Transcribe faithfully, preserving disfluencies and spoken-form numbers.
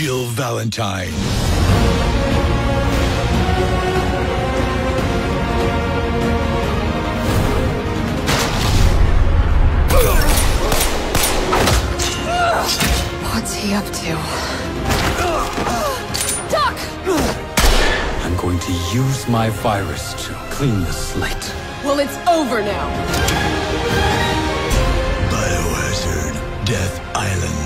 Jill Valentine. What's he up to? Duck! I'm going to use my virus to clean the slate. Well, it's over now. Biohazard Death Island.